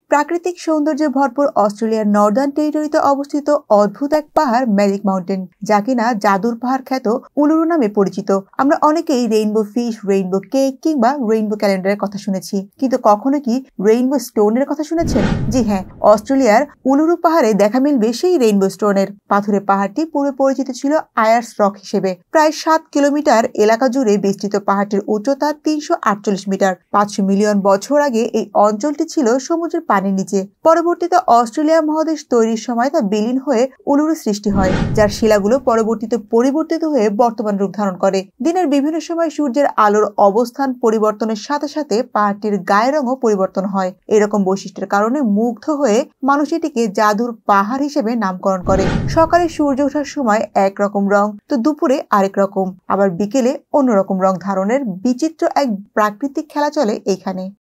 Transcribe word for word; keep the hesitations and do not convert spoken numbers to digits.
প্রাকৃতিক সৌন্দর্যে ভরপুর অস্ট্রেলিয়ার নর্দার্ন টেরিটরিতে অবস্থিত অদ্ভুত এক পাহাড় ম্যাজিক মাউন্টেন, যা কিনা জাদুর পাহাড় খ্যাত উলুরু নামে পরিচিত। আমরা অনেকেই রেইনবো ফিশ, রেইনবো কেক কিংবা রেইনবো ক্যালেন্ডারের কথা শুনেছি, কিন্তু কখনো কি রেইনবো স্টোনের কথা শুনেছেন? জি হ্যাঁ, অস্ট্রেলিয়ার উলুরু পাহাড়ে দেখা মিলবে সেই রেইনবো স্টোনের। পাথুরে পাহাড়টি পূর্বে পরিচিত ছিল আয়ার্স রক হিসেবে। প্রায় সাত কিলোমিটার এলাকা জুড়ে বিস্তৃত পাহাড়টির উচ্চতা তিনশো আটচল্লিশ মিটার। পাঁচশো মিলিয়ন বছর আগে এই অঞ্চলটি ছিল সমুদ্রের পানির নিচে। পরবর্তীতে অস্ট্রেলিয়া মহাদেশ তৈরির সময় তা বিলীন হয়ে উলুরু সৃষ্টি হয়, যার শিলাগুলো পরবর্তীতে পরিবর্তিত হয়ে বর্তমান রূপ ধারণ করে। দিনের বিভিন্ন সময় সূর্যের আলোর অবস্থান পরিবর্তনের সাথে সাথে পাহাড়টির গায়ের রঙও পরিবর্তন হয়। এরকম বৈশিষ্ট্যের কারণে মুগ্ধ হয়ে মানুষ এটিকে জাদুর পাহাড় হিসেবে নামকরণ করে। সকালে সূর্য ওঠার সময় একরকম রং, তো দুপুরে আরেক রকম, আবার বিকেলে অন্যরকম রং ধারণের বিচিত্র এক প্রাকৃতিক খেলা চলে এখানে।